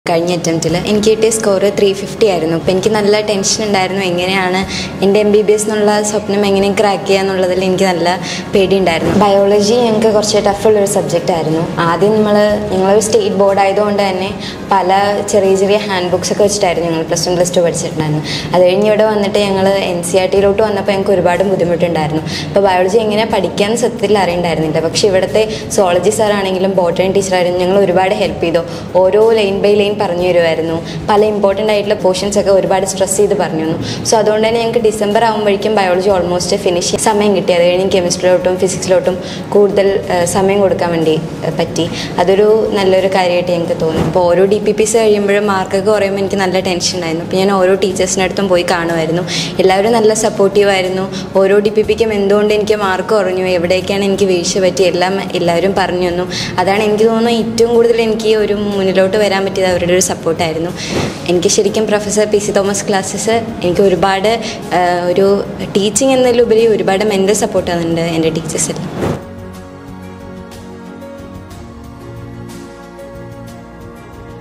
കഴിഞ്ഞ അറ്റംപ്റ്റിൽ എനിക്ക് കിട്ടിയ സ്കോർ 350 ആയിരുന്നു. അപ്പോൾ എനിക്ക് നല്ല ടെൻഷൻ ഉണ്ടായിരുന്നു, എങ്ങനെയാണ് എൻ്റെ MBBS എന്നുള്ള സ്വപ്നം എങ്ങനെ ക്രാക്ക് ചെയ്യുക എന്നുള്ളതിൽ എനിക്ക് നല്ല പേടിയുണ്ടായിരുന്നു. ബയോളജി ഞങ്ങൾക്ക് കുറച്ച് ടഫുള്ളൊരു സബ്ജക്റ്റ് ആയിരുന്നു. ആദ്യം ഞങ്ങളൊരു സ്റ്റേറ്റ് ബോർഡ് ആയതുകൊണ്ട് തന്നെ പല ചെറിയ ചെറിയ ഹാൻഡ് ബുക്സ് ഒക്കെ വെച്ചിട്ടായിരുന്നു ഞങ്ങൾ +1 +2 പഠിച്ചിട്ടുണ്ടായിരുന്നു. അത് കഴിഞ്ഞ് ഇവിടെ വന്നിട്ട് ഞങ്ങൾ NCERTയിലോട്ട് വന്നപ്പോൾ ഞങ്ങൾക്ക് ഒരുപാട് ബുദ്ധിമുട്ടുണ്ടായിരുന്നു. അപ്പോൾ ബയോളജി എങ്ങനെ പഠിക്കാമെന്ന് സത്യത്തിൽ അറിയണ്ടായിരുന്നില്ല. പക്ഷേ ഇവിടുത്തെ സുവോളജി സാറാണെങ്കിലും ബോട്ടണി ടീച്ചറായിരുന്നു ഞങ്ങൾ ഒരുപാട് ഹെൽപ്പ് ചെയ്തു. ഓരോ ലൈൻ ബൈ ലൈൻ പറഞ്ഞു തരുമായിരുന്നു. പല ഇമ്പോർട്ടൻ്റ് ആയിട്ടുള്ള പോർഷൻസ് ഒക്കെ ഒരുപാട് സ്ട്രെസ് ചെയ്ത് പറഞ്ഞു തന്നു. സോ അതുകൊണ്ട് തന്നെ ഞങ്ങൾക്ക് ഡിസംബർ ആകുമ്പോഴേക്കും ബയോളജി ഓൾമോസ്റ്റ് ഫിനിഷ് സമയം കിട്ടി. അത് കഴിഞ്ഞ് കെമിസ്ട്രിയിലോട്ടും ഫിസിക്സിലോട്ടും കൂടുതൽ സമയം കൊടുക്കാൻ വേണ്ടി പറ്റി. അതൊരു നല്ലൊരു കാര്യമായിട്ട് ഞങ്ങൾക്ക് തോന്നി. അപ്പോൾ ഓരോ DPPs കഴിയുമ്പോഴും മാർക്കൊക്കെ കുറയുമ്പോൾ എനിക്ക് നല്ല ടെൻഷൻ ഉണ്ടായിരുന്നു. അപ്പോൾ ഞാൻ ഓരോ ടീച്ചേഴ്സിൻ്റെ അടുത്തും പോയി കാണുമായിരുന്നു. എല്ലാവരും നല്ല സപ്പോർട്ടീവായിരുന്നു. ഓരോ DPPക്കും എന്തുകൊണ്ട് എനിക്ക് മാർക്ക് കുറഞ്ഞു, എവിടേക്കാണ് എനിക്ക് വീഴ്ച പറ്റി, എല്ലാവരും പറഞ്ഞു തന്നു. അതാണ് എനിക്ക് തോന്നുന്നു ഏറ്റവും കൂടുതൽ എനിക്ക് ഒരു മുന്നിലോട്ട് വരാൻ പറ്റിയത് അവരുടെ ഒരു സപ്പോർട്ടായിരുന്നു. എനിക്ക് ശരിക്കും പ്രൊഫസർ PC തോമസ് ക്ലാസ്സസ് എനിക്ക് ഒരുപാട് ഒരു ടീച്ചിങ് എന്നതിലുപരി ഒരുപാട് മെൻ്റൽ സപ്പോർട്ട് തന്നിട്ടുണ്ട് എൻ്റെ ടീച്ചേഴ്സിൽ.